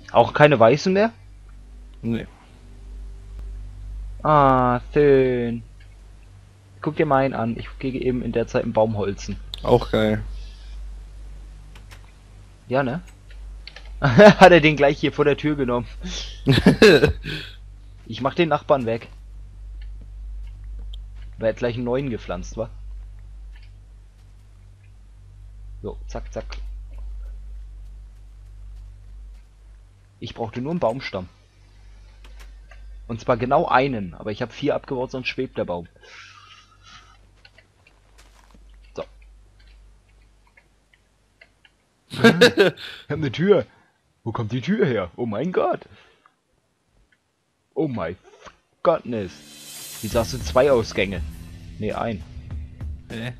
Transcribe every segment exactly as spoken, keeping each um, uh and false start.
Auch keine weißen mehr? Nee. Ah, schön. Guck dir meinen an. Ich gehe eben in der Zeit einen Baum holzen. Auch geil. Ja, ne? Hat er den gleich hier vor der Tür genommen. Ich mach den Nachbarn weg. Weil er gleich einen neuen gepflanzt, war. So, zack, zack. Ich brauchte nur einen Baumstamm. Und zwar genau einen. Aber ich habe vier abgebaut, sonst schwebt der Baum. So. Hm, ich hab eine Tür. Wo kommt die Tür her? Oh mein Gott. Oh my goodness. Wieso hast du zwei Ausgänge? Ne, ein. Hä?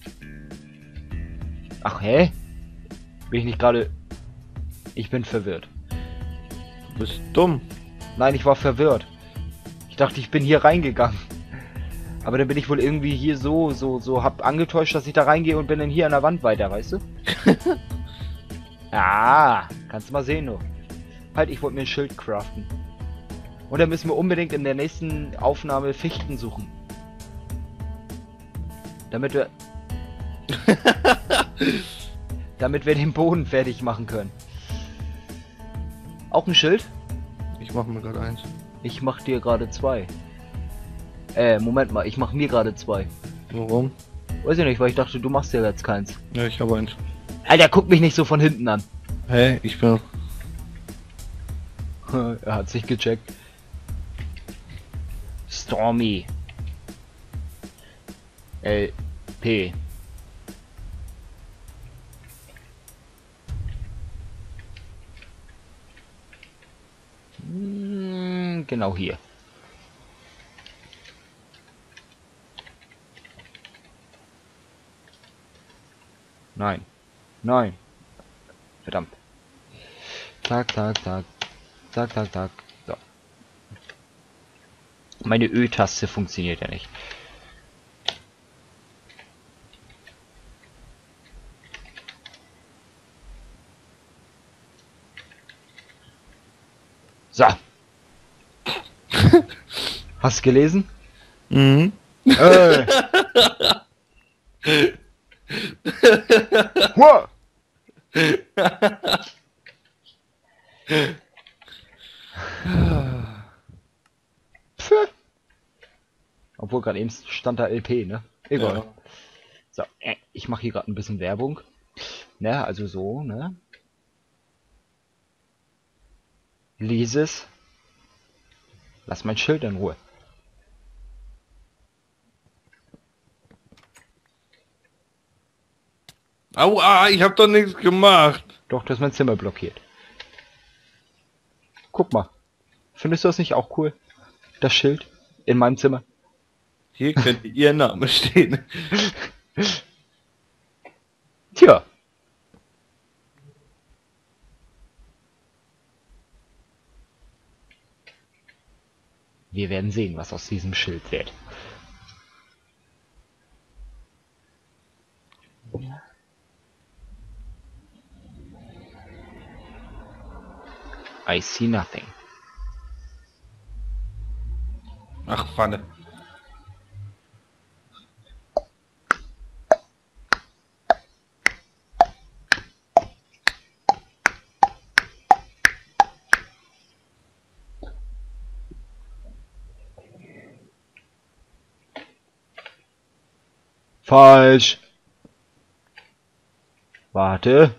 Ach, hä? Bin ich nicht gerade... Ich bin verwirrt. Du bist dumm. Nein, ich war verwirrt. Ich dachte, ich bin hier reingegangen. Aber dann bin ich wohl irgendwie hier so, so, so, hab angetäuscht, dass ich da reingehe und bin dann hier an der Wand weiter, weißt du? Ah, kannst du mal sehen, du. Halt, ich wollte mir ein Schild craften. Und dann müssen wir unbedingt in der nächsten Aufnahme Fichten suchen. Damit wir... damit wir den Boden fertig machen können. Auch ein Schild? Ich mach mir gerade eins. Ich mach dir gerade zwei. Äh, Moment mal, ich mach mir gerade zwei. Warum? Weiß ich nicht, weil ich dachte, du machst ja jetzt keins. Ja, ich habe eins. Alter, guck mich nicht so von hinten an. Hä? Ich bin... Er hat sich gecheckt. Stormy. L P. Hm, genau hier. Nein. Nein. Verdammt. Zack, zack, zack. Zack, zack, zack. So. Meine Ö-Taste funktioniert ja nicht. So. Hast du gelesen? Mhm. Äh. Huh. Pff. Obwohl gerade eben stand da L P, ne? Egal. Ja. So, äh, ich mache hier gerade ein bisschen Werbung. Ne, also so, ne? Lies es. Lass mein Schild in Ruhe. Aua, ich hab doch nichts gemacht. Doch, das ist mein Zimmer blockiert. Guck mal. Findest du das nicht auch cool? Das Schild in meinem Zimmer. Hier könnte Ihr Name stehen. Tja. Wir werden sehen, was aus diesem Schild wird. I see nothing. Ach, Pfanne. Falsch. Warte.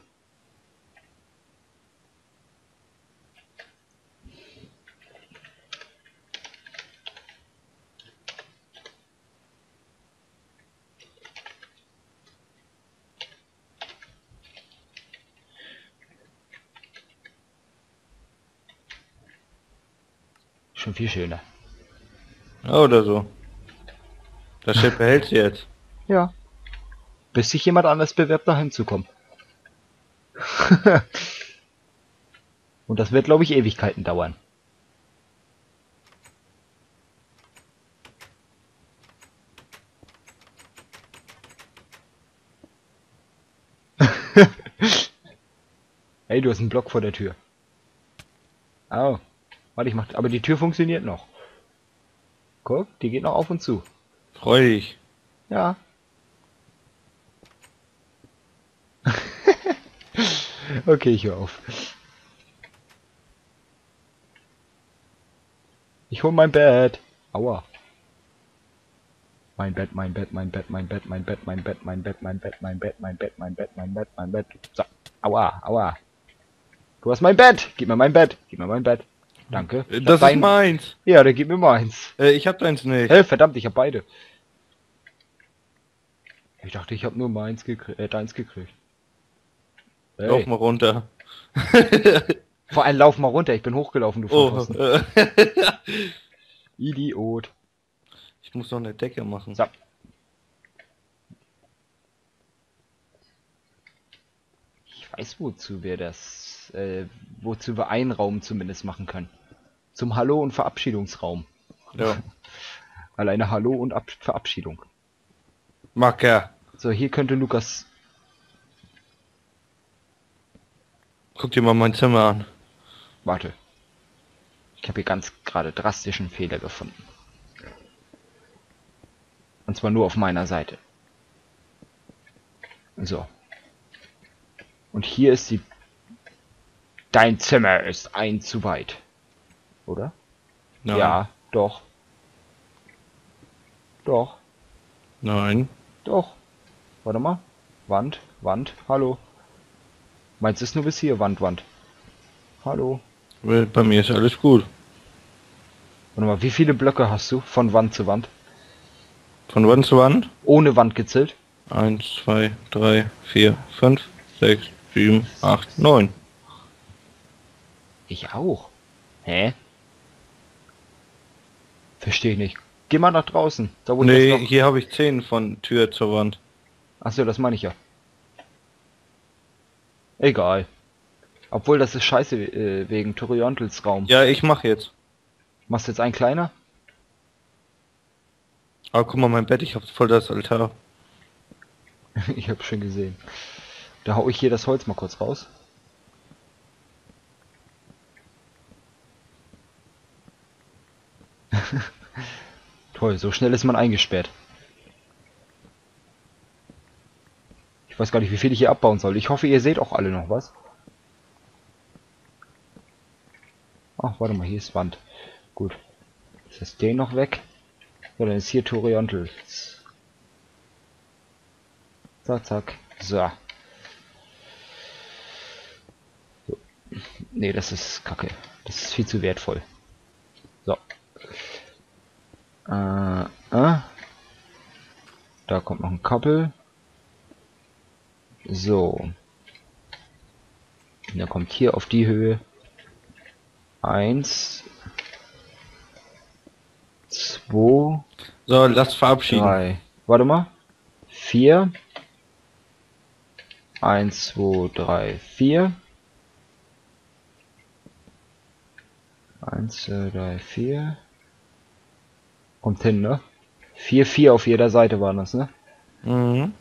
Schon viel schöner. Oder so. Das Schild behältst du jetzt. Ja. Bis sich jemand anders bewirbt, da hinzukommen. Und das wird, glaube ich, Ewigkeiten dauern. Ey, du hast einen Block vor der Tür. Oh. Warte, ich mach. Aber die Tür funktioniert noch. Guck, die geht noch auf und zu. Freu dich. Ja. Okay, ich höre auf. Ich hol mein Bett. Aua. Mein Bett, mein Bett, mein Bett, mein Bett, mein Bett, mein Bett, mein Bett, mein Bett, mein Bett, mein Bett, mein Bett, mein Bett, mein Bett. So. Aua, aua. Du hast mein Bett. Gib mir mein Bett. Gib mir mein Bett. Danke. Ich hab Das ist dein... meins. Ja, dann gib mir meins. Äh, ich hab deins nicht. Hä, verdammt, ich hab beide. Ich dachte, ich hab nur meins gekriegt, äh, deins gekriegt. Lauf Hey. mal runter. Vor allem lauf mal runter, ich bin hochgelaufen, du Oh, Vollpfosten. äh, Idiot. ich muss noch eine Decke machen. So. Ich weiß, wozu wir das, äh, wozu wir einen Raum zumindest machen können. Zum Hallo- und Verabschiedungsraum. Ja. Alleine Hallo und Ab Verabschiedung. Macker. So, hier könnte Lukas... Guck dir mal mein Zimmer an. Warte. Ich habe hier ganz gerade drastischen Fehler gefunden. Und zwar nur auf meiner Seite. So. Und hier ist die... Dein Zimmer ist ein zu weit. Oder? Nein. Ja, doch. Doch, Nein. doch. Warte mal. Wand, Wand, hallo. Meins ist nur bis hier, Wand, Wand. Hallo. Weil bei mir ist alles gut. Warte mal, wie viele Blöcke hast du von Wand zu Wand? Von Wand zu Wand? Ohne Wand gezählt? Eins, zwei, drei, vier, fünf, sechs, sieben, acht, neun. Ich auch. Hä? Verstehe ich nicht. Geh mal nach draußen. Da wo Nee, das noch... hier habe ich zehn von Tür zur Wand. Achso, das meine ich ja. Egal. Obwohl, das ist scheiße äh, wegen Toriantels Raum. Ja, ich mache jetzt. Machst du jetzt einen kleiner? Aber guck mal, mein Bett, ich habe voll das Altar. Ich habe schon gesehen. Da hau ich hier das Holz mal kurz raus. Toll, so schnell ist man eingesperrt. Ich weiß gar nicht, wie viel ich hier abbauen soll. Ich hoffe, ihr seht auch alle noch was. Ach, warte mal, hier ist Wand. Gut. Ist das den noch weg? Ja, dann ist hier Toriantels. Zack, zack. So. So. Nee, das ist Kacke. Das ist viel zu wertvoll. So. Äh, äh. Da kommt noch ein Koppel. So. Und der kommt hier auf die Höhe. Eins. Zwei. So, lass verabschieden. Drei. Warte mal. Vier. Eins, zwei, drei, vier. Eins, zwei, drei, vier. Kommt hin, ne? Vier, vier auf jeder Seite waren das, ne? Mhm.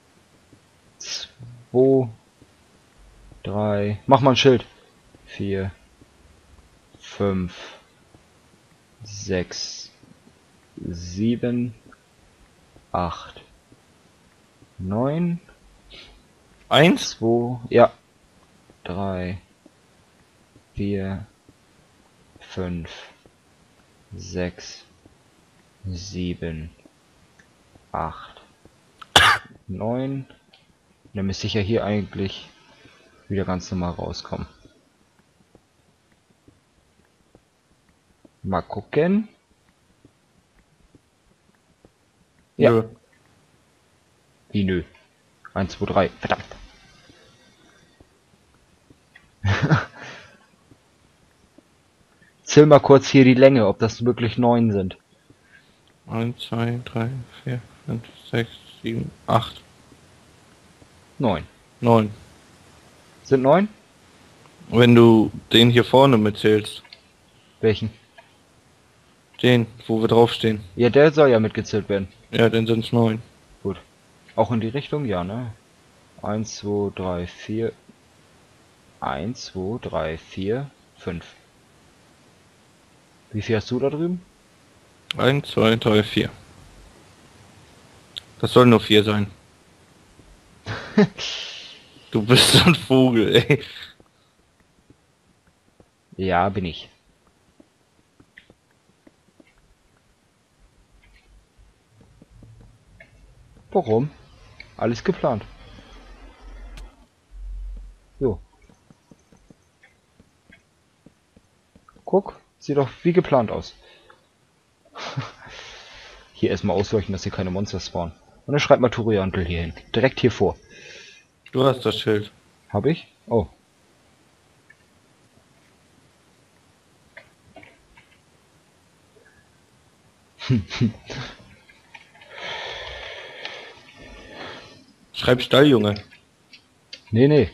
Zwei. Drei. Mach mal ein Schild. Vier. Fünf. Sechs. Sieben. Acht. Neun. Eins? Zwei. Ja. Drei. Vier. Fünf. Sechs. Sieben. Acht. Neun. Dann müsste ich ja hier eigentlich wieder ganz normal rauskommen. Mal gucken. Ja. Nö. Wie nö. Eins, zwei, drei. Verdammt. Zähl mal kurz hier die Länge, ob das wirklich neun sind. Eins, zwei, drei, vier, fünf, sechs, sieben, acht, Neun. neun. Sind neun? Wenn du den hier vorne mitzählst. Welchen? Den, wo wir draufstehen. Ja, der soll ja mitgezählt werden. Ja, dann sind es neun. Gut. Auch in die Richtung? Ja, ne? Eins, zwei, drei, vier. Eins, zwei, drei, vier, fünf. Wie viel hast du da drüben? Eins, zwei, drei, vier. Das soll nur vier sein. Du bist so ein Vogel, ey. Ja, bin ich. Warum? Alles geplant. Jo. Guck, sieht doch wie geplant aus. Hier erstmal ausleuchten, dass hier keine Monster spawnen. Und dann schreibt mal Turiantel hier hin. Direkt hier vor. Du hast das Schild. Hab ich? Oh. Schreib Stalljunge. Nee, nee.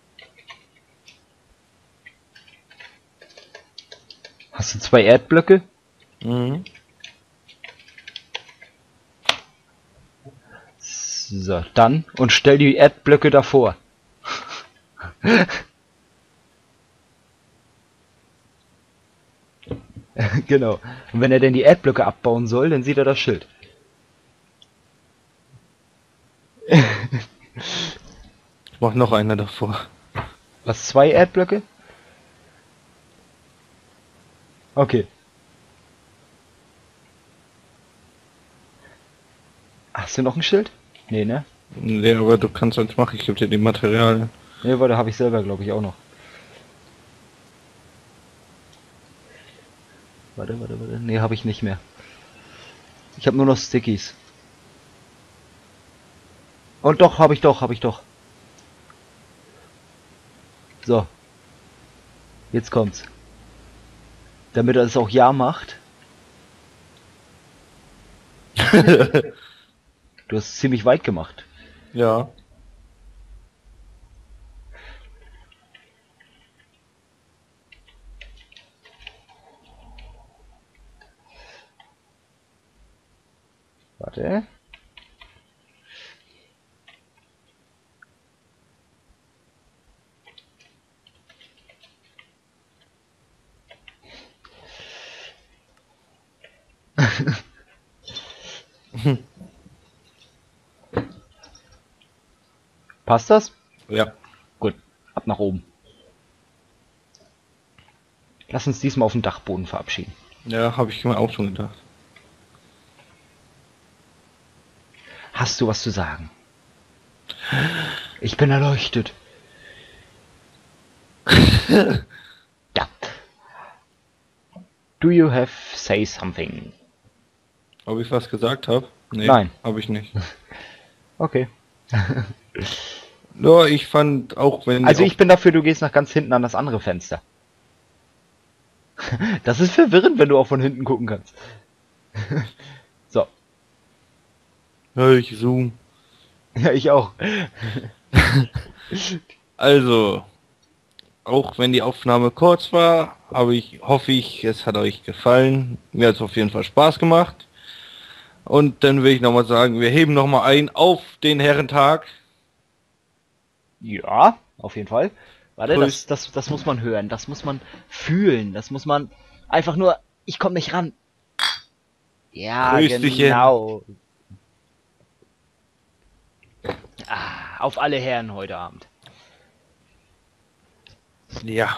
Hast du zwei Erdblöcke? Mhm. So, dann und stell die Erdblöcke davor. Genau. Und wenn er denn die Erdblöcke abbauen soll, dann sieht er das Schild. Ich mach noch einer davor. Was, zwei Erdblöcke? Okay. Hast du noch ein Schild? Nee, ne? Nee, aber du kannst eins machen, ich gebe dir die Materialien. Nee, weil da habe ich selber, glaube ich, auch noch. Warte, warte, warte. Nee, habe ich nicht mehr. Ich habe nur noch Stickies. Und doch, habe ich doch, habe ich doch. So. Jetzt kommt's. Damit er es auch ja macht. Du hast es ziemlich weit gemacht. Ja. Warte. Passt das? Ja. Gut. Ab nach oben. Lass uns diesmal auf dem Dachboden verabschieden. Ja, habe ich mir auch schon gedacht. Hast du was zu sagen? Ich bin erleuchtet. Ja. Do you have say something? Ob ich was gesagt habe? Nee, Nein. habe ich nicht. Okay. Ja, ich fand auch, wenn... Also die ich bin dafür, du gehst nach ganz hinten an das andere Fenster. Das ist verwirrend, wenn du auch von hinten gucken kannst. So. Ja, ich zoom. Ja, ich auch. Also, auch wenn die Aufnahme kurz war, aber ich hoffe ich, es hat euch gefallen. Mir hat es auf jeden Fall Spaß gemacht. Und dann will ich nochmal sagen, wir heben nochmal ein auf den Herrentag. Ja, auf jeden Fall. Warte, das, Grüß. das, das muss man hören, das muss man fühlen, das muss man einfach nur, ich komme nicht ran. Ja, Grüßchen. genau. Ah, auf alle Herren heute Abend. Ja.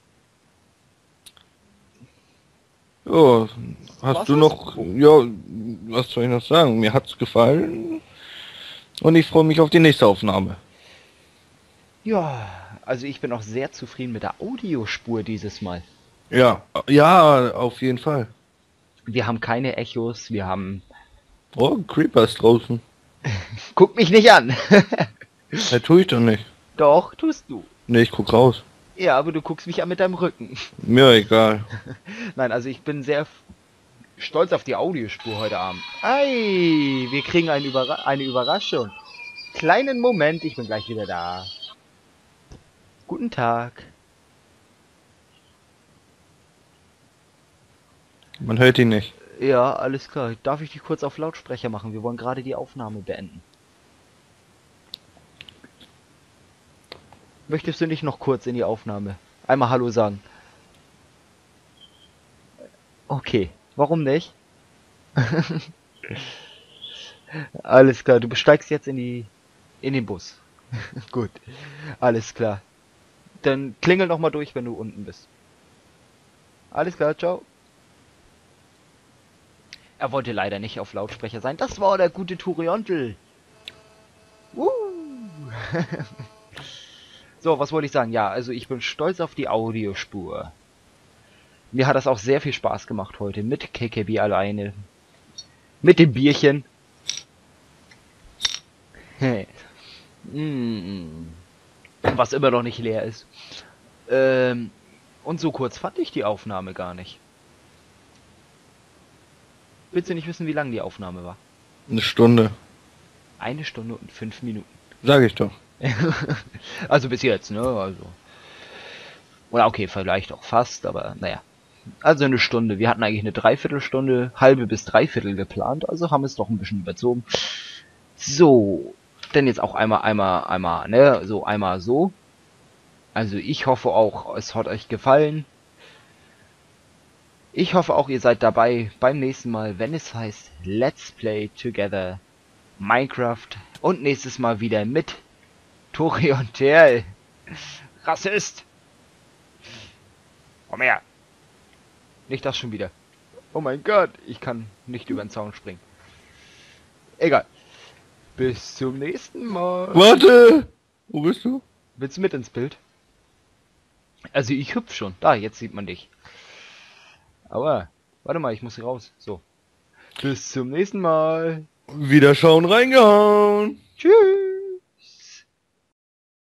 Ja, hast Was du ist? noch, ja, was soll ich noch sagen? Mir hat's gefallen. Und ich freue mich auf die nächste Aufnahme. Ja, also ich bin auch sehr zufrieden mit der Audiospur dieses Mal. Ja, ja, auf jeden Fall. Wir haben keine Echos, wir haben... Oh, Creeper ist draußen. Guck mich nicht an! Das tue ich doch nicht. Doch, tust du. Ne, ich guck raus. Ja, aber du guckst mich an mit deinem Rücken. Mir egal. Nein, also ich bin sehr stolz auf die Audiospur heute Abend. Ei, wir kriegen eine, Überra eine Überraschung. Kleinen Moment, ich bin gleich wieder da. Guten Tag. Man hört ihn nicht. Ja, alles klar. Darf ich dich kurz auf Lautsprecher machen? Wir wollen gerade die Aufnahme beenden. Möchtest du nicht noch kurz in die Aufnahme? Einmal Hallo sagen. Okay, warum nicht? Alles klar, du besteigst jetzt in die in den Bus. Gut, alles klar. Dann klingel noch mal durch, wenn du unten bist. Alles klar, ciao. Er wollte leider nicht auf Lautsprecher sein. Das war der gute Turiontel. Uh. So, was wollte ich sagen? Ja, also ich bin stolz auf die Audiospur. Mir hat das auch sehr viel Spaß gemacht heute mit K K B alleine. Mit dem Bierchen. Mm. Was immer noch nicht leer ist. Ähm, und so kurz fand ich die Aufnahme gar nicht. Willst du nicht wissen, wie lang die Aufnahme war? Eine Stunde. Eine Stunde und fünf Minuten. Sag ich doch. Also bis jetzt, ne? Also. Oder okay, vielleicht auch fast, aber naja. Also eine Stunde. Wir hatten eigentlich eine Dreiviertelstunde, halbe bis Dreiviertel geplant, also haben es doch ein bisschen überzogen. So. Denn jetzt auch einmal, einmal, einmal, ne? So, einmal so. Also ich hoffe auch, es hat euch gefallen. Ich hoffe auch, ihr seid dabei beim nächsten Mal, wenn es heißt Let's Play Together Minecraft. Und nächstes Mal wieder mit Turiontel. Rassist! Komm her! Nicht das schon wieder. Oh mein Gott, ich kann nicht über den Zaun springen. Egal. Bis zum nächsten Mal. Warte! Wo bist du? Willst du mit ins Bild? Also ich hüpf schon. Da, jetzt sieht man dich. Aber, warte mal, ich muss hier raus. So. Bis zum nächsten Mal. Wieder schauen, reingehauen! Tschüss.